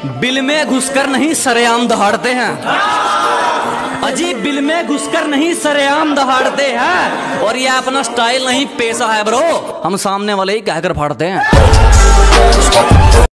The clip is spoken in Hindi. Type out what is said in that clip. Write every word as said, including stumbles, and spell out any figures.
बिल में घुसकर नहीं सरेआम दहाड़ते हैं। अजी बिल में घुसकर नहीं सरेआम दहाड़ते हैं। और ये अपना स्टाइल नहीं पेशा है ब्रो, हम सामने वाले ही कहकर फाड़ते हैं।